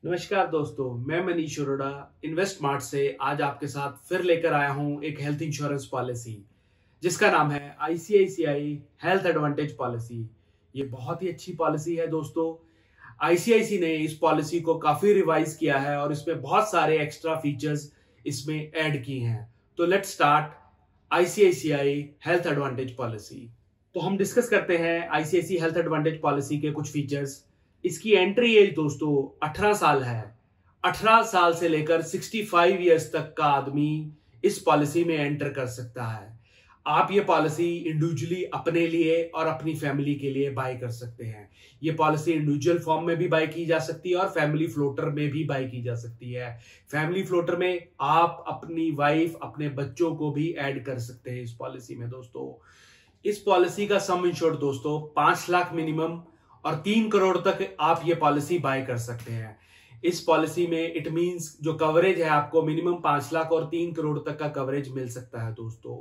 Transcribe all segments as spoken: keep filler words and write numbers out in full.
नमस्कार दोस्तों, मैं मनीष अरोड़ा इन्वेस्ट मार्ट से आज आपके साथ फिर लेकर आया हूं एक हेल्थ इंश्योरेंस पॉलिसी जिसका नाम है आईसीआईसीआई हेल्थ एडवांटेज पॉलिसी। ये बहुत ही अच्छी पॉलिसी है दोस्तों। आईसीआईसीआई ने इस पॉलिसी को काफी रिवाइज किया है और इसमें बहुत सारे एक्स्ट्रा फीचर्स इसमें ऐड किए हैं। तो let's start ICICI Health Advantage policy. तो हम डिस्कस करते हैं आईसीआईसीआई हेल्थ एडवांटेज पॉलिसी के कुछ फीचर्स। इसकी एंट्री एज दोस्तों अठारह साल है। अठारह साल से लेकर पैंसठ इयर्स तक का आदमी इस पॉलिसी में एंटर कर सकता है। आप ये पॉलिसी इंडिविजुअली अपने लिए और अपनी फैमिली के लिए बाय कर सकते हैं। ये पॉलिसी इंडिविजुअल फॉर्म में भी बाय की जा सकती है और फैमिली फ्लोटर में भी बाय की जा सकती है। फैमिली फ्लोटर में आप अपनी वाइफ, अपने बच्चों को भी ऐड कर सकते हैं इस पॉलिसी में दोस्तों। इस पॉलिसी का सम इंश्योर्ड दोस्तों पांच लाख मिनिमम और तीन करोड़ तक आप ये पॉलिसी बाय कर सकते हैं। इस पॉलिसी में इट मींस जो कवरेज है आपको मिनिमम पांच लाख और तीन करोड़ तक का कवरेज मिल सकता है दोस्तों।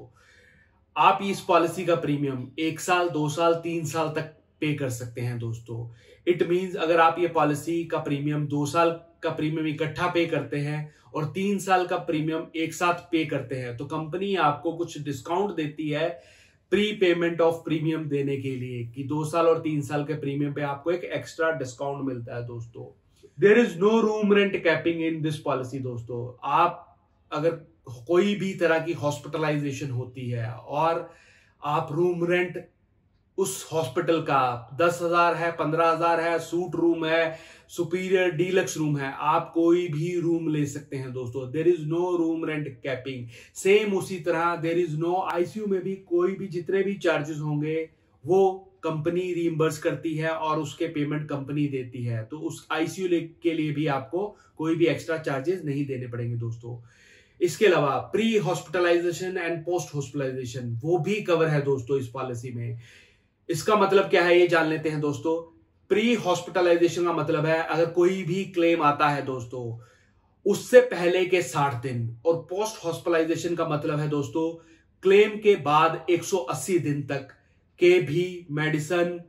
आप इस पॉलिसी का प्रीमियम एक साल, दो साल, तीन साल तक पे कर सकते हैं दोस्तों। इट मींस अगर आप ये पॉलिसी का प्रीमियम दो साल का प्रीमियम इकट्ठा पे करते हैं और तीन साल का प्रीमियम एक साथ पे करते हैं तो कंपनी आपको कुछ डिस्काउंट देती है प्री पेमेंट ऑफ प्रीमियम देने के लिए कि दो साल और तीन साल के प्रीमियम पे आपको एक एक्स्ट्रा डिस्काउंट मिलता है दोस्तों। There is no room rent capping in this policy दोस्तों। आप अगर कोई भी तरह की हॉस्पिटलाइजेशन होती है और आप रूम रेंट उस हॉस्पिटल का दस हजार है, पंद्रह हजार है, सूट रूम है, सुपीरियर डीलक्स रूम है, आप कोई भी रूम ले सकते हैं दोस्तों। There is no room rent capping. Same उसी तरह देयर इज नो आईसीयू में भी कोई भी जितने भी चार्जेस होंगे वो कंपनी रीइंबर्स करती है और उसके पेमेंट कंपनी देती है। तो उस आईसीयू के लिए भी आपको कोई भी एक्स्ट्रा चार्जेस नहीं देने पड़ेंगे दोस्तों। इसके अलावा pre hospitalisation and post hospitalisation वो भी कवर है दोस्तों इस पॉलिसी में। इसका मतलब क्या है ये जान लेते हैं दोस्तों। प्री हॉस्पिटलाइजेशन का मतलब है अगर कोई भी क्लेम आता है दोस्तों उससे पहले के साठ दिन, और पोस्ट हॉस्पिटलाइजेशन का मतलब है दोस्तों क्लेम के बाद एक सौ अस्सी दिन तक के भी मेडिसिन,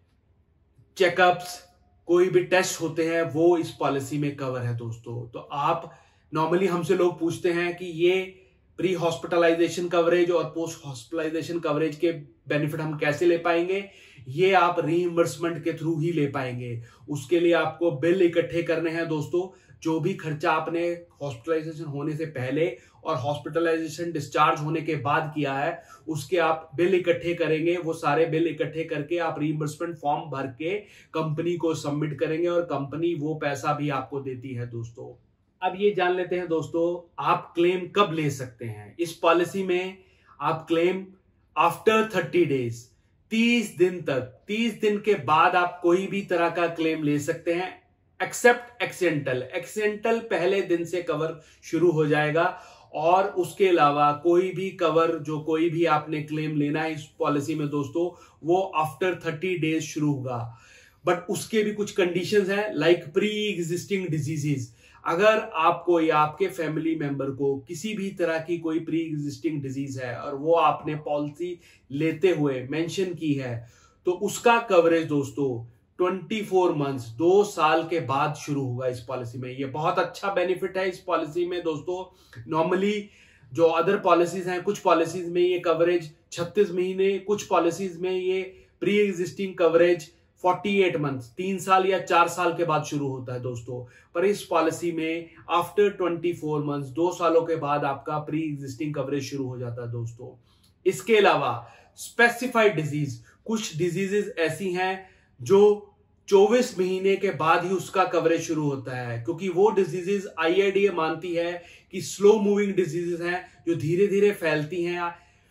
चेकअप्स, कोई भी टेस्ट होते हैं वो इस पॉलिसी में कवर है दोस्तों। तो आप नॉर्मली हमसे लोग पूछते हैं कि ये प्री हॉस्पिटलाइजेशन कवरेज और पोस्ट हॉस्पिटलाइजेशन कवरेज के बेनिफिट हम कैसे ले पाएंगे। ये आप रीइंबर्समेंट के थ्रू ही ले पाएंगे। उसके लिए आपको बिल इकट्ठे करने हैं दोस्तों। जो भी खर्चा आपने हॉस्पिटलाइजेशन होने से पहले और हॉस्पिटलाइजेशन डिस्चार्ज होने के बाद किया है उसके आप बिल इकट्ठे करेंगे। वो सारे बिल इकट्ठे करके आप रीइंबर्समेंट फॉर्म भर के कंपनी को सबमिट करेंगे और कंपनी वो पैसा भी आपको देती है दोस्तों। अब ये जान लेते हैं दोस्तों आप क्लेम कब ले सकते हैं। इस पॉलिसी में आप क्लेम आफ्टर थर्टी डेज, तीस दिन तक, तीस दिन के बाद आप कोई भी तरह का क्लेम ले सकते हैं एक्सेप्ट एक्सीडेंटल। एक्सीडेंटल पहले दिन से कवर शुरू हो जाएगा और उसके अलावा कोई भी कवर जो कोई भी आपने क्लेम लेना है इस पॉलिसी में दोस्तों वो आफ्टर थर्टी डेज शुरू होगा। बट उसके भी कुछ कंडीशंस हैं लाइक प्री एग्जिस्टिंग डिजीजेस। अगर आपको या आपके फैमिली मेंबर को किसी भी तरह की कोई प्री एग्जिस्टिंग डिजीज है और वो आपने पॉलिसी लेते हुए मेंशन की है तो उसका कवरेज दोस्तों चौबीस मंथ्स, दो साल के बाद शुरू होगा इस पॉलिसी में। ये बहुत अच्छा बेनिफिट है इस पॉलिसी में दोस्तों। नॉर्मली जो अदर पॉलिसीज हैं, कुछ पॉलिसीज में ये कवरेज छत्तीस महीने, कुछ पॉलिसीज में ये प्री एग्जिस्टिंग कवरेज अड़तालीस मंथ्स, तीन साल या चार साल के बाद शुरू होता है दोस्तों। पर इस पॉलिसी में आफ्टर चौबीस मंथ्स, दो सालों के बाद आपका प्री एग्जिस्टिंग कवरेज शुरू हो जाता है दोस्तों। इसके अलावा स्पेसिफाइड डिजीज, कुछ डिजीजेस ऐसी हैं जो चौबीस महीने के बाद ही उसका कवरेज शुरू होता है क्योंकि वो डिजीजेस आईआईडीए मानती है कि स्लो मूविंग डिजीजेस हैं जो धीरे धीरे फैलती हैं,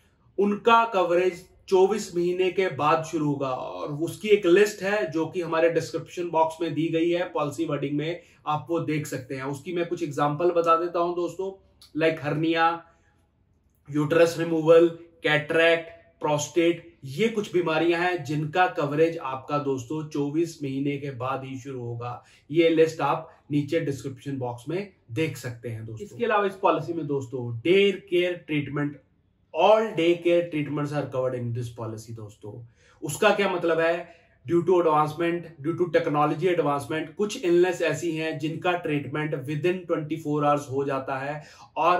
उनका कवरेज चौबीस महीने के बाद शुरू होगा। और उसकी एक लिस्ट है जो कि हमारे डिस्क्रिप्शन बॉक्स में दी गई है पॉलिसी वर्डिंग में, आप वो देख सकते हैं। उसकी मैं कुछ एग्जांपल बता देता हूं दोस्तों, like hernia, uterus removal, cataract, prostate, ये कुछ बीमारियां हैं जिनका कवरेज आपका दोस्तों चौबीस महीने के बाद ही शुरू होगा। ये लिस्ट आप नीचे डिस्क्रिप्शन बॉक्स में देख सकते हैं दोस्तों। इसके अलावा इस पॉलिसी में दोस्तों day care treatment, all day care treatments are covered in this policy दोस्तों। उसका क्या मतलब है, due to advancement, due to technology advancement, कुछ इलनेस ऐसी हैं जिनका treatment within twenty four hours हो जाता है और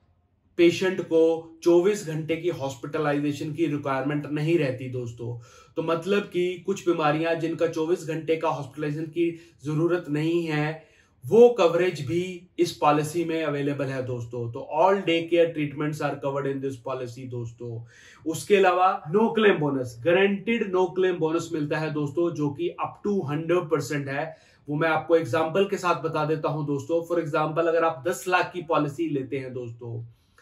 पेशेंट को चौबीस घंटे की हॉस्पिटलाइजेशन की रिक्वायरमेंट नहीं रहती दोस्तों। तो मतलब कि कुछ बीमारियां जिनका चौबीस घंटे का हॉस्पिटलाइजेशन की जरूरत नहीं है, वो कवरेज भी इस पॉलिसी में अवेलेबल है दोस्तों। तो all day care treatments are covered in this policy दोस्तों। उसके अलावा no claim bonus, guaranteed no claim bonus मिलता है दोस्तों, जो कि अप टू हंड्रेड परसेंट है। वो मैं आपको एग्जांपल के साथ बता देता हूं दोस्तों। फॉर एग्जांपल, अगर आप दस लाख की पॉलिसी लेते हैं दोस्तों,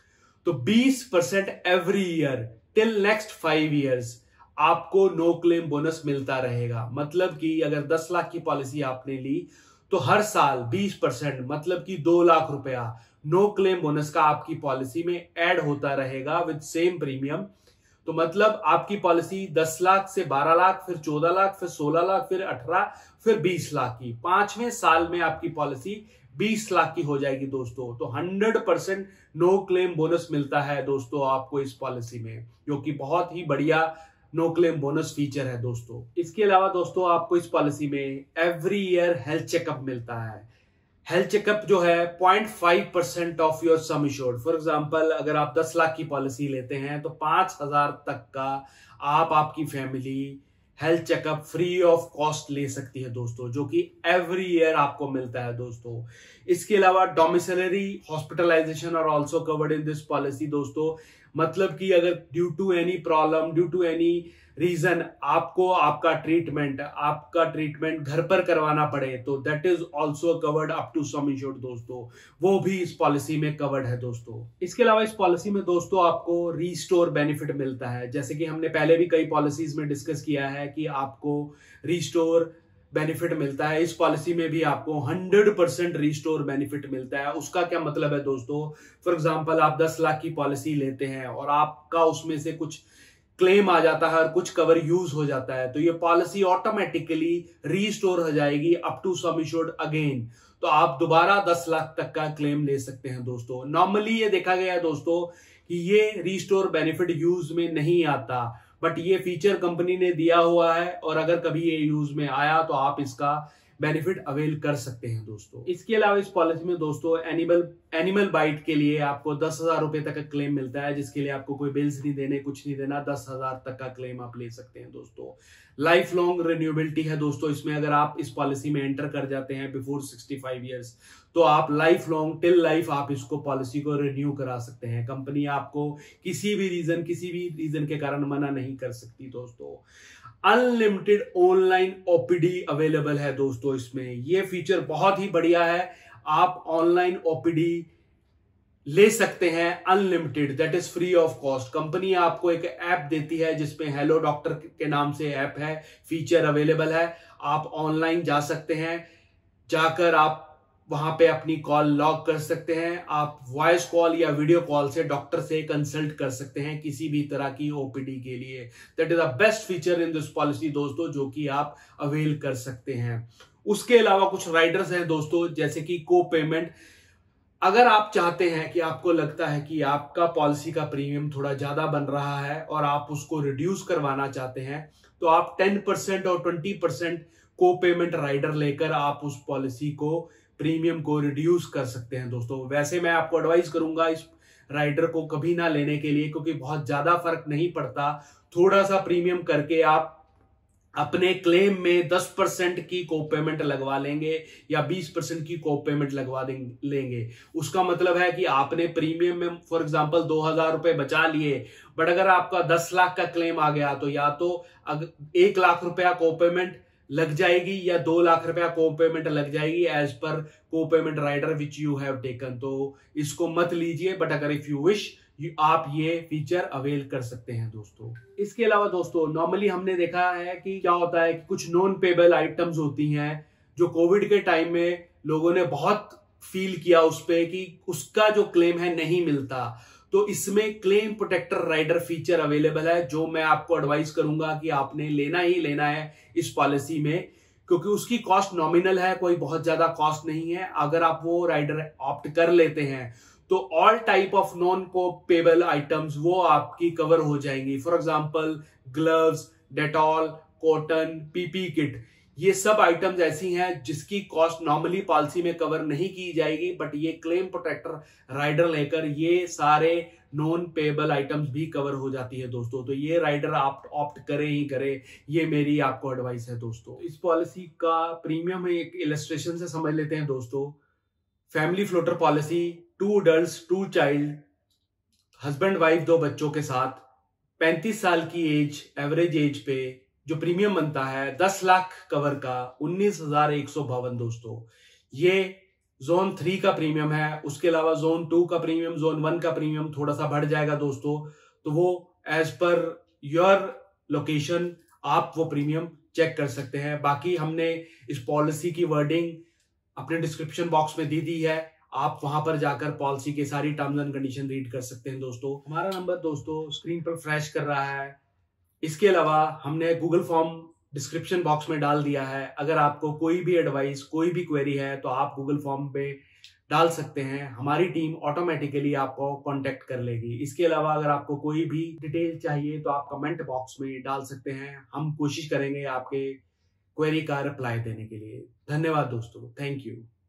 तो बीस percent every year till next five years आपको नो क्लेम बोनस मिलता रहेगा। मतलब कि अगर दस लाख की पॉलिसी आपने ली तो हर साल बीस परसेंट मतलब कि दो लाख रुपया नो क्लेम बोनस का आपकी पॉलिसी में ऐड होता रहेगा विद सेम प्रीमियम। तो मतलब आपकी पॉलिसी दस लाख से बारह लाख, फिर चौदह लाख, फिर सोलह लाख, फिर अठारह, फिर बीस लाख की, पांचवें साल में आपकी पॉलिसी बीस लाख की हो जाएगी दोस्तों। तो hundred percent no claim bonus मिलता है दोस्तों आपको इस पॉलिसी में, जो कि बहुत ही बढ़िया नो क्लेम बोनस फीचर है दोस्तों। इसके अलावा दोस्तों आपको इस पॉलिसी में एवरी ईयर हेल्थ चेकअप मिलता है। हेल्थ चेकअप जो है point five percent of your sum assured. For example, अगर आप दस लाख की पॉलिसी लेते हैं तो पांच हजार तक का आप आपकी family health checkup free of cost ले सकती है दोस्तों, जो कि एवरी ईयर आपको मिलता है दोस्तों। इसके अलावा domiciliary hospitalisation are also covered in this policy दोस्तों। मतलब कि अगर due to any problem, due to any reason आपको आपका ट्रीटमेंट आपका ट्रीटमेंट घर पर करवाना पड़े, तो that is also covered up to sum assured दोस्तों। वो भी इस पॉलिसी में कवर्ड है दोस्तों। इसके अलावा इस पॉलिसी में दोस्तों आपको रीस्टोर बेनिफिट मिलता है। जैसे कि हमने पहले भी कई पॉलिसीज में डिस्कस किया है कि आपको रीस्टोर बेनिफिट मिलता है। इस पॉलिसी में भी आपको हंड्रेड परसेंट रिस्टोर बेनिफिट मिलता है। उसका क्या मतलब है दोस्तों? फॉर एग्जांपल, आप दस लाख की पॉलिसी लेते हैं और आपका उसमें से कुछ क्लेम आ जाता है और कुछ कवर यूज हो जाता है, तो ये पॉलिसी ऑटोमेटिकली रीस्टोर हो जाएगी up to sum assured again. तो आप दोबारा दस लाख तक का क्लेम ले सकते हैं दोस्तों। नॉर्मली ये देखा गया है दोस्तों कि ये रीस्टोर बेनिफिट यूज में नहीं आता, बट ये फीचर कंपनी ने दिया हुआ है और अगर कभी ये यूज में आया तो आप इसका बेनिफिट अवेल कर सकते हैं दोस्तों। इसके अलावा इस पॉलिसी में दोस्तों एनिमल एनिमल बाइट के लिए आपको दस हजार रुपए तक का क्लेम मिलता है, जिसके लिए आपको कोई बिल्स नहीं देने, कुछ नहीं देना, दस हजार तक का क्लेम आप ले सकते हैं दोस्तों। लाइफ लॉन्ग रिन्यूएबिलिटी है दोस्तों इसमें। अगर आप इस पॉलिसी में एंटर कर जाते हैं बिफोर सिक्सटी फाइव ईयर्स, तो आप लाइफ लॉन्ग टिल लाइफ आप इसको पॉलिसी को रिन्यू करा सकते हैं। कंपनी आपको किसी भी रीजन किसी भी रीजन के कारण मना नहीं कर सकती दोस्तों। अनलिमिटेड ऑनलाइन ओपीडी अवेलेबल है दोस्तों इसमें। ये फीचर बहुत ही बढ़िया है। आप ऑनलाइन ओपीडी ले सकते हैं unlimited, that is free of cost. Company आपको एक ऐप देती है जिसमें हेलो डॉक्टर के नाम से ऐप है, फीचर अवेलेबल है। आप ऑनलाइन जा सकते हैं, जाकर आप वहां पे अपनी कॉल लॉग कर सकते हैं। आप वॉइस कॉल या वीडियो कॉल से डॉक्टर से कंसल्ट कर सकते हैं किसी भी तरह की ओपीडी के लिए। That is the best feature in this policy दोस्तों, जो कि आप अवेल कर सकते हैं। उसके अलावा कुछ राइडर्स हैं दोस्तों, जैसे कि को पेमेंट। अगर आप चाहते हैं कि आपको लगता है कि आपका पॉलिसी का प्रीमियम थोड़ा ज्यादा बन रहा है और आप उसको रिड्यूस करवाना चाहते हैं, तो आप टेन परसेंट और twenty percent copayment rider लेकर आप उस पॉलिसी को प्रीमियम को रिड्यूस कर सकते हैं दोस्तों। वैसे मैं आपको एडवाइस करूंगा इस राइडर को कभी ना लेने के लिए, क्योंकि बहुत ज्यादा फर्क नहीं पड़ता। थोड़ा सा प्रीमियम करके आप अपने क्लेम में दस परसेंट की को पेमेंट लगवा लेंगे या बीस परसेंट की को पेमेंट लगवा लेंगे। उसका मतलब है कि आपने प्रीमियम में फॉर एग्जांपल दो हजार रुपए बचा लिए, बट अगर आपका दस लाख का क्लेम आ गया तो या तो एक लाख रुपया को पेमेंट लग जाएगी या दो लाख रुपया को पेमेंट लग जाएगी एज पर copayment rider which you have taken. तो इसको मत लीजिए, बट अगर इफ यू विश आप ये फीचर अवेल कर सकते हैं दोस्तों। इसके अलावा दोस्तों नॉर्मली हमने देखा है कि क्या होता है कि कुछ नॉन पेबल आइटम्स होती हैं जो कोविड के टाइम में लोगों ने बहुत फील किया उस पे कि उसका जो क्लेम है नहीं मिलता। तो इसमें claim protector rider feature available है, जो मैं आपको एडवाइस करूंगा कि आपने लेना ही लेना है इस पॉलिसी में, क्योंकि उसकी कॉस्ट नॉमिनल है, कोई बहुत ज्यादा कॉस्ट नहीं है। अगर आप वो राइडर ऑप्ट कर लेते हैं तो all type of non payable items वो आपकी कवर हो जाएंगी। For example gloves, Dettol, cotton, PP kit, ये सब आइटम्स ऐसी हैं जिसकी कॉस्ट नॉर्मली पॉलिसी में कवर नहीं की जाएगी, बट ये क्लेम प्रोटेक्टर राइडर लेकर ये सारे नॉन पेएबल आइटम्स भी कवर हो जाती है दोस्तों। तो ये राइडर आप ऑप्ट करें ही करें, ये मेरी आपको एडवाइस है दोस्तों। इस पॉलिसी का प्रीमियम एक इलस्ट्रेशन से समझ लेते हैं दोस्तों। Family floater policy, two adults two child, husband wife दो बच्चों के साथ, पैंतीस साल की एज, एवरेज एज पे जो प्रीमियम बनता है दस लाख कवर का उन्नीस हजार एक सौ बावन दोस्तों। ये जोन थ्री का प्रीमियम है। उसके अलावा जोन टू का प्रीमियम, जोन वन का प्रीमियम थोड़ा सा बढ़ जाएगा दोस्तों। तो वो एज पर योर लोकेशन आप वो प्रीमियम चेक कर सकते हैं। बाकी हमने इस पॉलिसी की वर्डिंग अपने डिस्क्रिप्शन बॉक्स में दे दी है, आप वहां पर जाकर पॉलिसी के सारी टर्म्स एंड कंडीशन रीड कर सकते हैं दोस्तों। हमारा नंबर दोस्तों स्क्रीन पर फ्लैश कर रहा है। इसके अलावा हमने गूगल फॉर्म डिस्क्रिप्शन बॉक्स में डाल दिया है। अगर आपको कोई भी एडवाइस, कोई भी क्वेरी है तो आप गूगल फॉर्म पे डाल सकते हैं, हमारी टीम ऑटोमेटिकली आपको कांटेक्ट कर लेगी। इसके अलावा अगर आपको कोई भी डिटेल चाहिए तो आप कमेंट बॉक्स में डाल सकते हैं, हम कोशिश करेंगे आपके क्वेरी का रिप्लाई देने के लिए। धन्यवाद दोस्तों, थैंक यू।